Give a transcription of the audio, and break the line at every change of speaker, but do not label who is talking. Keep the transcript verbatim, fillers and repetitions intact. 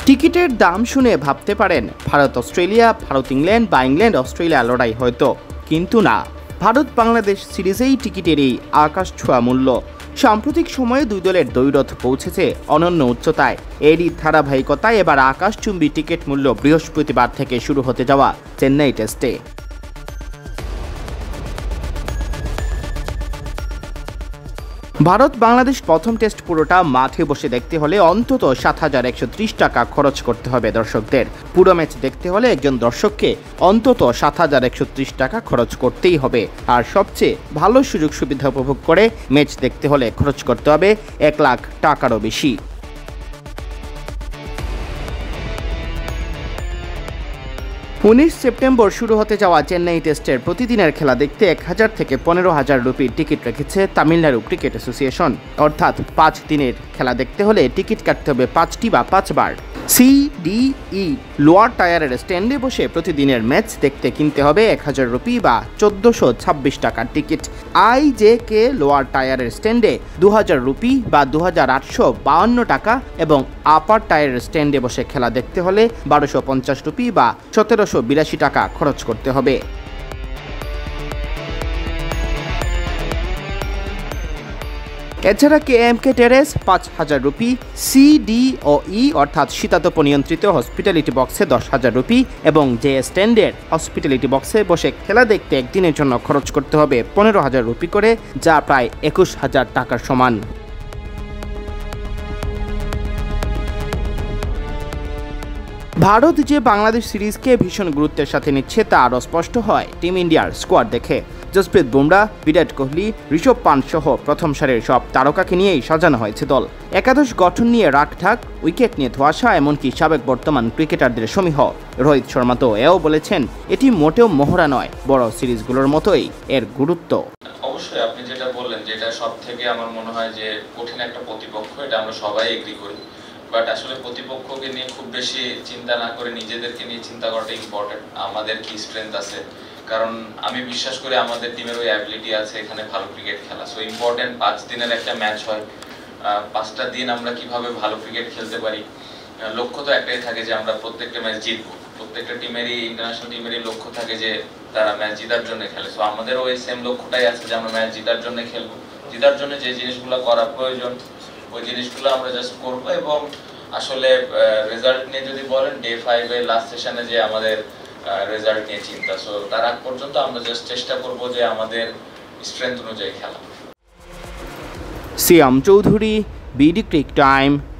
টিকিটের দাম শুনে ভাবতে পারেন ভারত অস্ট্রেলিয়া, ভারত ইংল্যান্ড বা ইংল্যান্ড অস্ট্রেলিয়া লড়াই হয়তো, কিন্তু না। ভারত বাংলাদেশ সিরিজেই টিকিটের এই আকাশ ছোঁয়া মূল্য। সাম্প্রতিক সময়ে দুই দলের দ্বৈরথ পৌঁছেছে অনন্য উচ্চতায়। এরই ধারাবাহিকতায় এবার আকাশচুম্বী টিকিট মূল্য বৃহস্পতিবার থেকে শুরু হতে যাওয়া চেন্নাই টেস্টে। ভারত বাংলাদেশ প্রথম টেস্ট পুরোটা মাঠে বসে দেখতে হলে অন্তত সাত হাজার একশো ত্রিশ টাকা খরচ করতে হবে দর্শকদের। পুরো ম্যাচ দেখতে হলে একজন দর্শককে অন্তত সাত হাজার একশো ত্রিশ টাকা খরচ করতেই হবে। আর সবচেয়ে ভালো সুযোগ সুবিধা উপভোগ করে ম্যাচ দেখতে হলে খরচ করতে হবে এক লাখ টাকারও বেশি। উনিশ সেপ্টেম্বর শুরু হতে যাওয়া চেন্নাই টেস্টের প্রতিদিনের খেলা দেখতে এক হাজার থেকে পনেরো হাজার রুপির টিকিট রেখেছে তামিলনাড়ু ক্রিকেট অ্যাসোসিয়েশন। অর্থাৎ পাঁচ দিনের খেলা দেখতে হলে টিকিট কাটতে হবে পাঁচটি বা পাঁচবার। সি ডি ই লোয়ার টায়ারের স্ট্যান্ডে বসে প্রতিদিনের ম্যাচ দেখতে কিনতে হবে এক হাজার রুপি বা চোদ্দোশো ছাব্বিশ টাকার টিকিট। আই জে কে লোয়ার টায়ারের স্ট্যান্ডে দু হাজার রুপি বা দু হাজার আটশো বাউন্ন টাকা এবং আপার টায়ারের স্ট্যান্ডে বসে খেলা দেখতে হলে বারোশো পঞ্চাশ রুপি বা সতেরোশো বিরাশি টাকা খরচ করতে হবে। এছাড়া কে এম কে টেরেস পাঁচ হাজার rupee, C D O E অর্থাৎ শীতাতপ নিয়ন্ত্রিত হসপিটালিটি বক্সে দশ হাজার রুপি এবং যে স্ট্যান্ডার্ড হসপিটালিটি বক্সে বসে খেলা দেখতে একদিনের জন্য খরচ করতে হবে পনেরো হাজার রুপি করে, যা প্রায় একুশ হাজার টাকার সমান। ভারত যে বাংলাদেশ সিরিজকে ভীষণ গুরুত্বের সাথে নিচ্ছে তা আরও স্পষ্ট হয় টিম ইন্ডিয়ার স্কোয়াড দেখে। জসপ্রীত বুমরা, বিরাট কোহলি, ঋষভ পান্ট সহ প্রথম সারির সব তারকাকে নিয়েই সাজানো হয়েছে দল। একাদশ গঠন নিয়ে রাখঢাক, উইকেট নিয়ে ধোঁয়াশা, এমনকি সাবেক বর্তমান ক্রিকেটারদের সমীহ। রোহিত শর্মা তো এও বলেছেন এটি মোটেও মহড়া নয়, বড় সিরিজগুলোর মতোই এর গুরুত্ব।
অবশ্যই আপনি যেটা বললেন, যেটা সব থেকে আমার মনে হয় যে কঠিন একটা প্রতিপক্ষ, এটা আমরা সবাই এগ্রি করি। বাট আসলে প্রতিপক্ষকে নিয়ে খুব বেশি চিন্তা না করে নিজেদেরকে নিয়ে চিন্তা করাটা ইম্পর্টেন্ট। আমাদের কি স্ট্রেংথ আছে, কারণ আমি বিশ্বাস করি আমাদের টিমের ওই অ্যাবিলিটি আছে এখানে ভালো ক্রিকেট খেলা। সো ইম্পর্টেন্ট পাঁচ দিনের একটা ম্যাচ হয়, পাঁচটা দিন আমরা কিভাবে ভালো ক্রিকেট খেলতে পারি। লক্ষ্য তো একটাই থাকে যে আমরা প্রত্যেকটা ম্যাচ জিতবো। প্রত্যেকটা টিমেরই, ইন্টারন্যাশনাল টিমেরই লক্ষ্য থাকে যে তারা ম্যাচ জেতার জন্য খেলে। সো আমাদেরও ওই সেম লক্ষ্যটাই আছে যে আমরা ম্যাচ জেতার জন্য খেলবো। জেতার জন্য যে জিনিসগুলো করা প্রয়োজন ওই জিনিসগুলো আমরা জাস্ট করবো। এবং আসলে রেজাল্ট নিয়ে যদি বলেন, ডে ফাইভে লাস্ট সেশনে যে আমাদের রেজাল্ট নিয়ে চিন্তা, সো তার আগ পর্যন্ত আমরা জাস্ট চেষ্টা করবো যে আমাদের স্ট্রেংথ অনুযায়ী খেলা।
Siam Chowdhury, BD cric time.